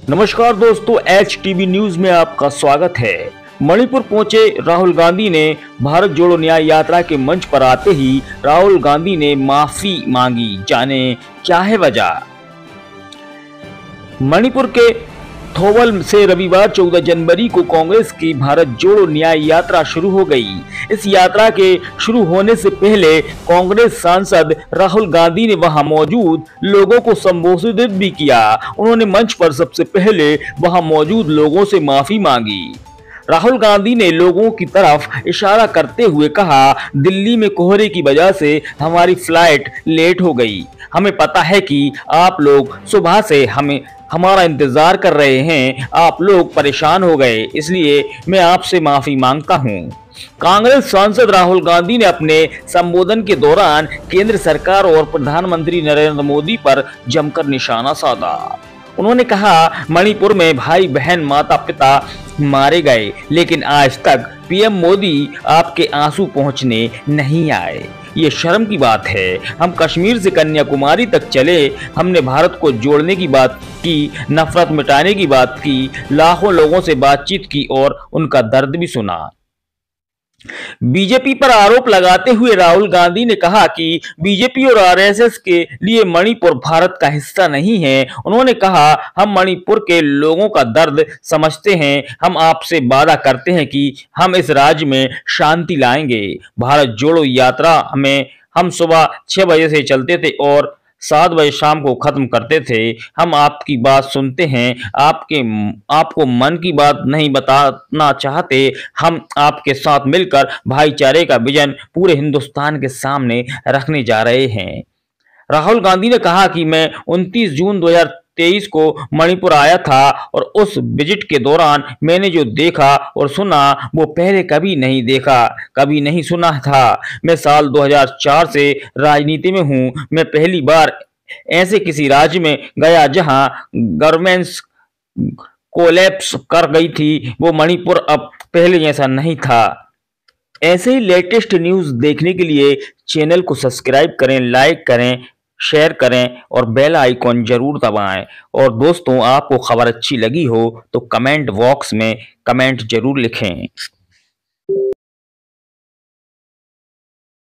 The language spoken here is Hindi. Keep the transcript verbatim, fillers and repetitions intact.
नमस्कार दोस्तों, एच टी वी न्यूज में आपका स्वागत है। मणिपुर पहुंचे राहुल गांधी ने भारत जोड़ो न्याय यात्रा के मंच पर आते ही राहुल गांधी ने माफी मांगी। जाने क्या है वजह। मणिपुर के थोवल से रविवार चौदह जनवरी को कांग्रेस की भारत जोड़ो न्याय यात्रा शुरू हो गई। इस यात्रा के शुरू होने से पहले कांग्रेस सांसद राहुल गांधी ने वहां मौजूद लोगों को संबोधित भी किया। उन्होंने मंच पर सबसे पहले वहां मौजूद लोगों से माफी मांगी। राहुल गांधी ने लोगों की तरफ इशारा करते हुए कहा, दिल्ली में कोहरे की वजह से हमारी फ्लाइट लेट हो गई। हमें पता है कि आप लोग सुबह से हमें हमारा इंतजार कर रहे हैं। आप लोग परेशान हो गए, इसलिए मैं आपसे माफी मांगता हूं। कांग्रेस सांसद राहुल गांधी ने अपने संबोधन के दौरान केंद्र सरकार और प्रधानमंत्री नरेंद्र मोदी पर जमकर निशाना साधा। उन्होंने कहा, मणिपुर में भाई बहन माता पिता मारे गए, लेकिन आज तक पीएम मोदी आपके आंसू पहुंचने नहीं आए। ये शर्म की बात है। हम कश्मीर से कन्याकुमारी तक चले, हमने भारत को जोड़ने की बात की, नफरत मिटाने की बात की, लाखों लोगों से बातचीत की और उनका दर्द भी सुना। बीजेपी पर आरोप लगाते हुए राहुल गांधी ने कहा कि बीजेपी और आर एस एस के लिए मणिपुर भारत का हिस्सा नहीं है। उन्होंने कहा, हम मणिपुर के लोगों का दर्द समझते हैं। हम आपसे वादा करते हैं कि हम इस राज्य में शांति लाएंगे। भारत जोड़ो यात्रा में हम सुबह छह बजे से चलते थे और सात बजे शाम को खत्म करते थे। हम आपकी बात सुनते हैं, आपके आपको मन की बात नहीं बताना चाहते। हम आपके साथ मिलकर भाईचारे का विजन पूरे हिंदुस्तान के सामने रखने जा रहे हैं। राहुल गांधी ने कहा कि मैं उनतीस जून दो हज़ार तेईस को मणिपुर आया था और उस विजिट के दौरान मैंने जो देखा और सुना वो पहले कभी नहीं देखा, कभी नहीं सुना था। मैं साल दो हज़ार चार से राजनीति में हूं। मैं पहली बार ऐसे किसी राज्य में गया जहां गवर्नेंस कोलैप्स कर गई थी। वो मणिपुर अब पहले जैसा नहीं था। ऐसे ही लेटेस्ट न्यूज़ देखने के लिए चैनल को सब्सक्राइब करें, लाइक करें, शेयर करें और बेल आइकॉन जरूर दबाएं। और दोस्तों, आपको खबर अच्छी लगी हो तो कमेंट बॉक्स में कमेंट जरूर लिखें।